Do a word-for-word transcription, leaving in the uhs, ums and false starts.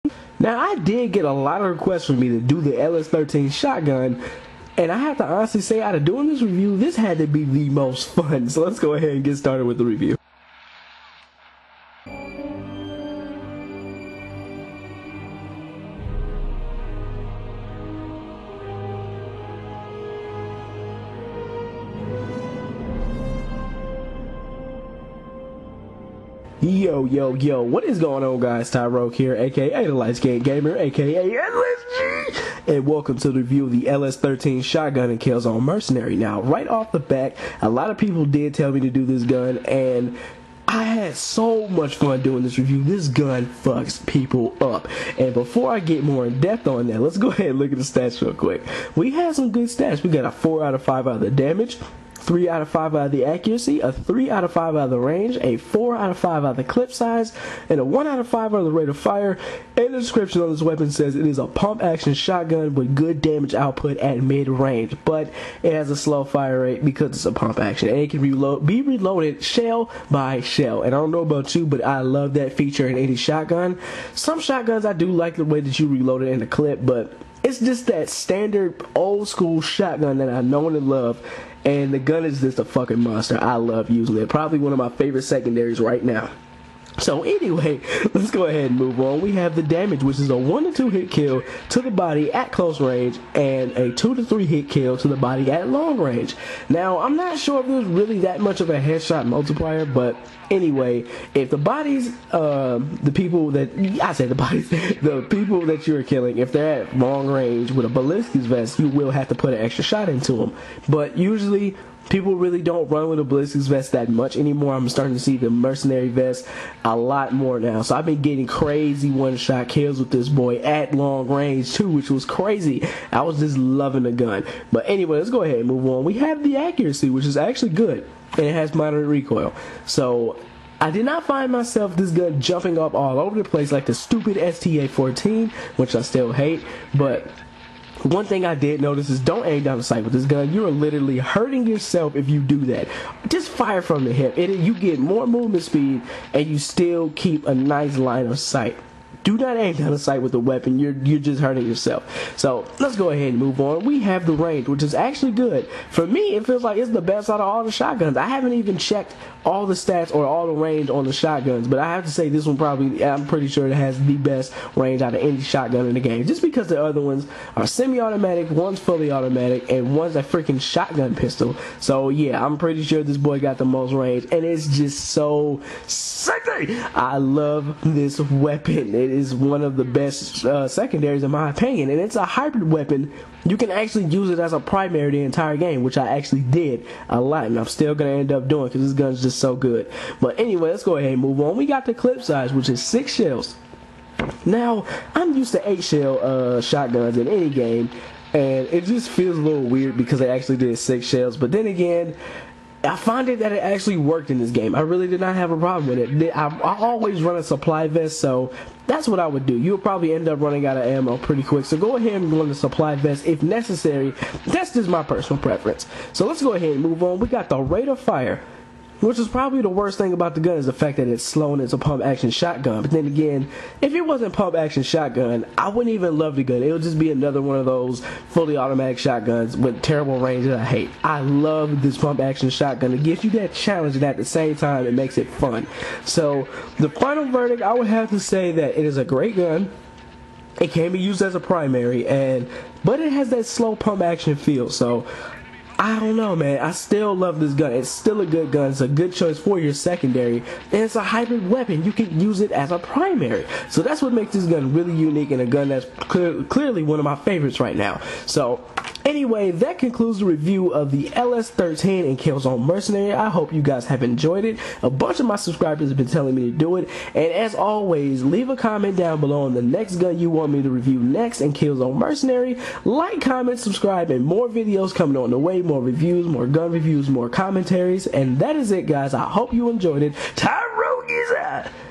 Now, I did get a lot of requests for me to do the L S thirteen shotgun, and I have to honestly say, out of doing this review, this had to be the most fun. So let's go ahead and get started with the review. Yo, yo, yo, what is going on, guys? Tyroke here, aka the Light Skin Gamer, aka L S G, and welcome to the review of the L S thirteen shotgun in Killzone Mercenary. Now, right off the bat, a lot of people did tell me to do this gun, and I had so much fun doing this review. This gun fucks people up. And before I get more in depth on that, let's go ahead and look at the stats real quick. We had some good stats. We got a four out of five out of the damage, three out of five out of the accuracy, a three out of five out of the range, a four out of five out of the clip size, and a one out of five out of the rate of fire. And the description on this weapon says it is a pump action shotgun with good damage output at mid range, but it has a slow fire rate because it's a pump action, and it can reload, be reloaded shell by shell. And I don't know about you, but I love that feature in any shotgun. Some shotguns I do like the way that you reload it in the clip, but it's just that standard old school shotgun that I know and love. And the gun is just a fucking monster. I love using it. Probably one of my favorite secondaries right now. So anyway, let's go ahead and move on. We have the damage, which is a one to two hit kill to the body at close range and a two to three hit kill to the body at long range. Now, I'm not sure if there's really that much of a headshot multiplier, but anyway, if the bodies, uh, the people that, I said the bodies, the people that you're killing, if they're at long range with a ballistics vest, you will have to put an extra shot into them. But usually, people really don't run with a ballistics vest that much anymore. I'm starting to see the mercenary vest a lot more now. So I've been getting crazy one-shot kills with this boy at long range too, which was crazy. I was just loving the gun. But anyway, let's go ahead and move on. We have the accuracy, which is actually good, and it has moderate recoil. So I did not find myself this gun jumping up all over the place like the stupid S T A fourteen, which I still hate, but one thing I did notice is don't aim down the sight with this gun. You are literally hurting yourself if you do that. Just fire from the hip. It, you get more movement speed and you still keep a nice line of sight. Do not aim down the sight with the weapon. You're you're just hurting yourself. So let's go ahead and move on. We have the range, which is actually good. For me, it feels like it's the best out of all the shotguns. I haven't even checked all the stats or all the range on the shotguns, but I have to say this one probably, I'm pretty sure it has the best range out of any shotgun in the game. Just because the other ones are semi-automatic, one's fully automatic, and one's a freaking shotgun pistol. So yeah, I'm pretty sure this boy got the most range, and it's just so sexy. I love this weapon. It is one of the best uh, secondaries in my opinion, and it's a hybrid weapon. You can actually use it as a primary the entire game, which I actually did a lot, and I'm still going to end up doing because this gun's just so good. But anyway, let's go ahead and move on. We got the clip size, which is six shells. Now, I'm used to eight shell uh, shotguns in any game, and it just feels a little weird because I actually did six shells, but then again, I find it that it actually worked in this game. I really did not have a problem with it. I, I always run a supply vest, so that's what I would do. You'll probably end up running out of ammo pretty quick, so go ahead and run the supply vest if necessary. That's just my personal preference. So let's go ahead and move on. We got the rate of fire, which is probably the worst thing about the gun, is the fact that it's slow and it's a pump action shotgun. But then again, if it wasn't pump action shotgun, I wouldn't even love the gun. It would just be another one of those fully automatic shotguns with terrible range that I hate. I love this pump action shotgun. It gives you that challenge, and at the same time it makes it fun. So the final verdict, I would have to say that it is a great gun. It can be used as a primary, and but it has that slow pump action feel. So I don't know, man. I still love this gun. It's still a good gun. It's a good choice for your secondary. And it's a hybrid weapon. You can use it as a primary. So that's what makes this gun really unique, and a gun that's clear, clearly one of my favorites right now. So anyway, that concludes the review of the L S thirteen in Killzone Mercenary. I hope you guys have enjoyed it. A bunch of my subscribers have been telling me to do it. And as always, leave a comment down below on the next gun you want me to review next in Killzone Mercenary. Like, comment, subscribe, and more videos coming on the way. More reviews, more gun reviews, more commentaries. And that is it, guys. I hope you enjoyed it. Tyroke is out.